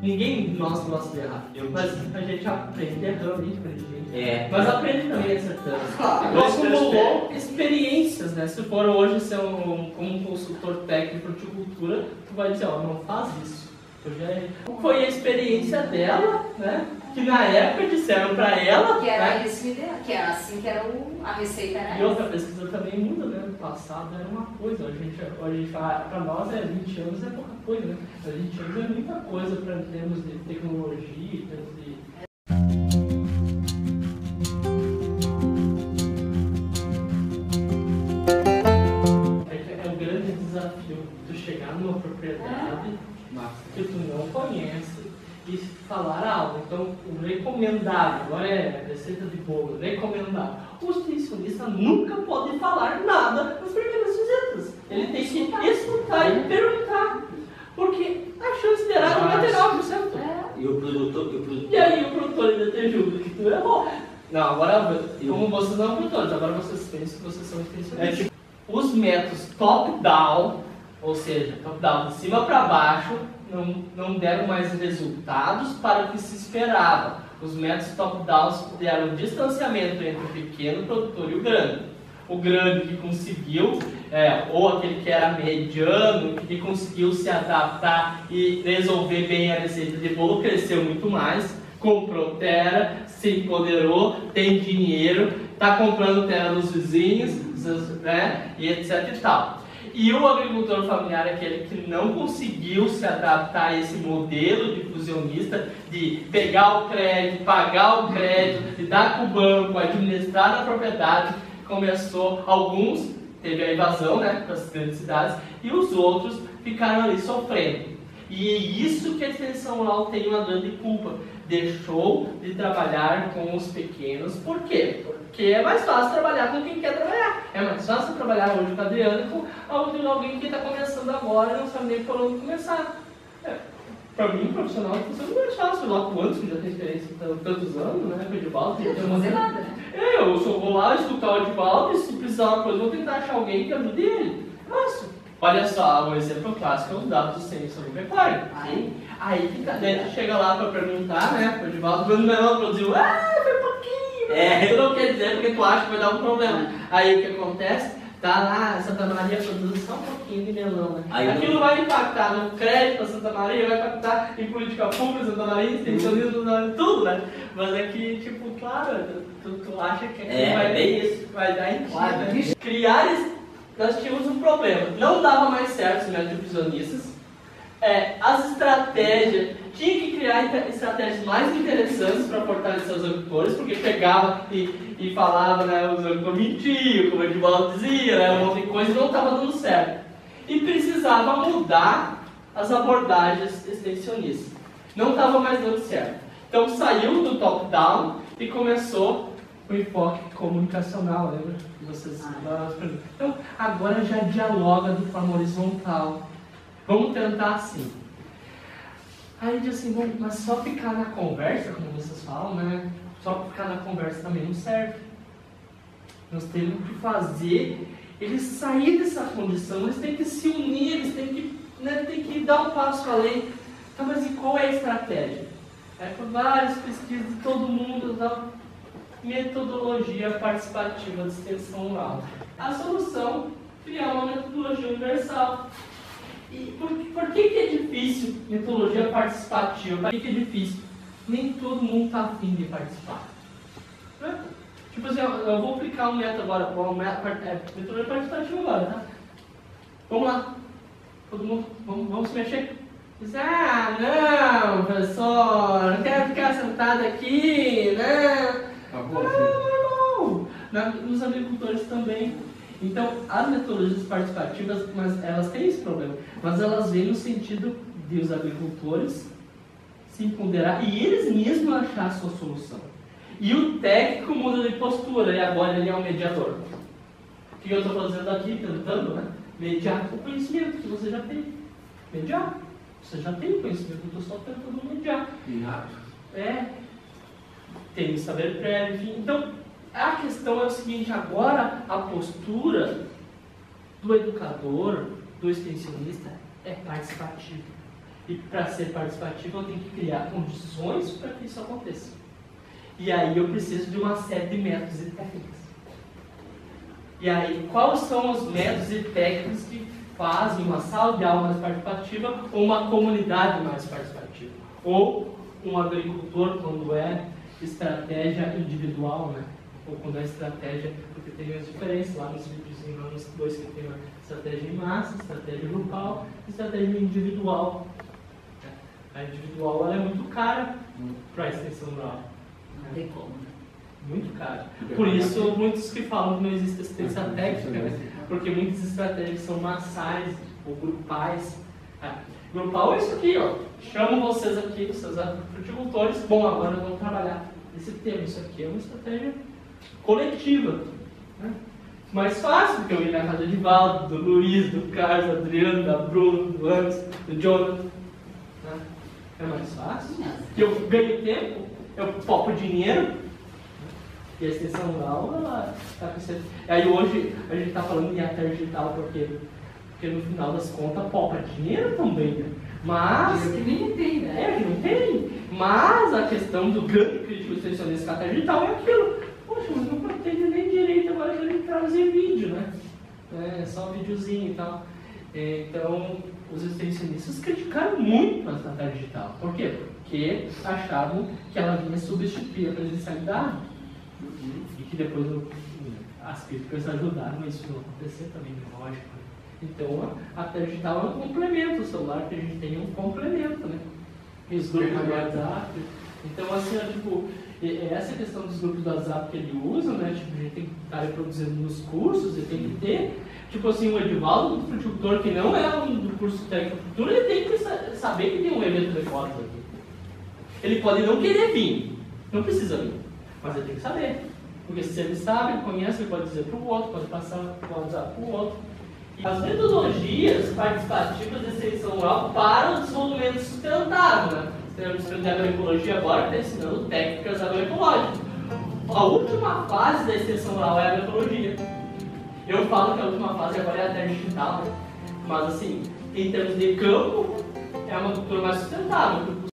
Ninguém de nós gosta de errar. Mas a gente aprende errando, infelizmente. Mas É. aprende também acertando. Nós acumulou experiências, né? Se for hoje ser como um consultor técnico de horticultura, tu vai dizer, ó, não faz isso. Foi a experiência dela, né? Que na época disseram pra ela... Que era né? isso, que era assim que era a receita era E outra pesquisa também muda, né? No passado era uma coisa, hoje a gente fala, pra nós 20 anos é pouca coisa, né? 20 anos é muita coisa pra termos de tecnologia, em termos de... É um grande desafio tu chegar numa propriedade que tu não conhece e falar algo. Então, o recomendável, agora é receita de bolo, recomendável. O extensionista nunca pode falar nada nas primeiras visitas. Ele tem que escutar e perguntar. Porque a chance de errar é 99%. E o produtor? E aí o produtor ainda te julga que tu errou. Não, agora, como vocês não são produtores, agora vocês pensam que vocês são extensionistas. Os métodos top-down, ou seja, top-down de cima para baixo, não deram mais resultados para o que se esperava. Os métodos top-down deram distanciamento entre o pequeno produtor e o grande. O grande que conseguiu, ou aquele que era mediano, que conseguiu se adaptar e resolver bem a receita de bolo, cresceu muito mais, comprou terra, se empoderou, tem dinheiro, está comprando terra dos vizinhos, né, e etc e tal. E o agricultor familiar é aquele que não conseguiu se adaptar a esse modelo de fusionista, de pegar o crédito, pagar o crédito, de dar para o banco, administrar a propriedade. Começou, alguns, teve a invasão, né, para as grandes cidades, e os outros ficaram ali sofrendo. E é isso que a extensão rural tem uma grande culpa. Deixou de trabalhar com os pequenos. Por quê? Porque é mais fácil trabalhar com quem quer trabalhar. É mais fácil trabalhar hoje com a Adriana com alguém que está começando agora e não sabe nem por onde começar. Para mim, profissional, funciona mais fácil. Lá com anos, que já tem experiência há tantos anos, né? Com o Edivaldo. Não fazer nada, né? Eu só vou lá escutar o Edivaldo e se precisar uma coisa, vou tentar achar alguém que ajude ele. Fácil. Olha só, um exemplo clássico é os dados do Censo Agropecuário. Aí fica dentro, chega lá para perguntar, né? O Edivaldo, quando o melão produziu, foi pouquinho. Tu não quer dizer porque tu acha que vai dar um problema. Aí o que acontece? Tá lá, Santa Maria produz só um pouquinho de melão, né? Aquilo vai impactar no crédito da Santa Maria, vai impactar em política pública, Santa Maria, extensionismo, tudo, né? Mas é que, tipo, claro, tu acha que vai dar em claro, né? Nós tínhamos um problema, não dava mais certo os métodos fusionistas. As estratégias, tinha que criar estratégias mais interessantes para fortalecer os agricultores, porque chegava e falava, né, os agricultores mentiam, como o Edivaldo dizia, né, um monte de coisa, e não estava dando certo. E precisava mudar as abordagens extensionistas. Não estava mais dando certo. Então saiu do top-down e começou o enfoque comunicacional, lembra? Então agora já dialoga de forma horizontal. Vamos tentar assim. Aí diz assim, bom, mas só ficar na conversa, como vocês falam, né? Só ficar na conversa também não serve. Nós temos que fazer eles sair dessa condição, eles têm que se unir, eles têm que dar um passo além. Então, mas e qual é a estratégia? Com várias pesquisas de todo mundo, da metodologia participativa de extensão rural. A solução é criar uma metodologia universal. E por que é difícil metodologia participativa? Por que é difícil? Nem todo mundo está afim de participar. Né? Tipo assim, eu vou aplicar um método agora, metodologia participativa agora, tá? Vamos lá. Todo mundo, vamos se mexer? Diz, não, professor, não quero ficar sentado aqui, né? Não. Nos agricultores também. Então, as metodologias participativas, mas elas têm esse problema, mas elas vêm no sentido de os agricultores se empoderar e eles mesmos achar a sua solução. E o técnico muda de postura, e agora ele é um mediador. O que eu estou fazendo aqui, tentando, né? Mediar o conhecimento que você já tem. Mediar. Você já tem o conhecimento, eu estou só tentando mediar. Tem saber prévio, enfim. Então, a questão é o seguinte, agora a postura do educador, do extensionista, é participativa. E para ser participativo, eu tenho que criar condições para que isso aconteça. E aí eu preciso de uma série de métodos e técnicas. E aí, quais são os métodos e técnicas que fazem uma sala de aula mais participativa ou uma comunidade mais participativa? Ou um agricultor, quando é estratégia individual, né? Ou quando é estratégia, porque tem as diferenças lá nos vídeos, lá nos dois que tem uma estratégia em massa, estratégia grupal e estratégia individual. A individual ela é muito cara para a extensão rural. Não tem como. Muito cara. Por isso, muitos que falam que não existe assistência técnica, né? Porque muitas estratégias são massais ou grupais. Grupal é isso aqui, ó. Chamo vocês aqui, vocês fruticultores. Bom, agora vamos trabalhar esse tema. Isso aqui é uma estratégia coletiva. Né? Mais fácil do que eu ir na casa de Valdo, do Luiz, do Carlos, do Adriano, da Bruno, do Anderson, do Jonathan. Né? É mais fácil. Que eu ganho tempo, eu poupo dinheiro. E a extensão rural, ela está crescendo. Aí hoje a gente está falando em até digital porque no final das contas poupa dinheiro também, né? Mas. Dinheiro que nem tem, né? Que não tem. Mas a questão do grande crítico extensionista com a até digital é aquilo. Poxa, mas não protege nem direito, agora a gente trazer vídeo, né? É só um videozinho e tal. Então, os extensionistas criticaram muito a estratégia digital. Por quê? Porque achavam que ela vinha substituir a presencialidade. E que depois as críticas ajudaram a isso não acontecer também, lógico. Então, a tela digital é um complemento, o celular que a gente tem é um complemento, né? E os grupos do WhatsApp. Então, assim, tipo, essa questão dos grupos do WhatsApp que ele usa, né? Tipo, a gente tem que estar reproduzindo nos cursos e tem que ter, tipo assim, o Edivaldo do fruticultor, que não é um do curso técnico de cultura, ele tem que saber que tem um evento de fotos aqui. Ele pode não querer vir, não precisa vir. Mas ele tem que saber. Porque se ele sabe, ele conhece, ele pode dizer para o outro, pode passar o WhatsApp para o outro. E as metodologias participativas de extensão rural para o desenvolvimento sustentável. Né? Temos a agroecologia agora que está ensinando técnicas agroecológicas. A última fase da extensão rural é a agroecologia. Eu falo que a última fase agora é a terra digital, né? Mas assim, em termos de campo, é uma cultura mais sustentável.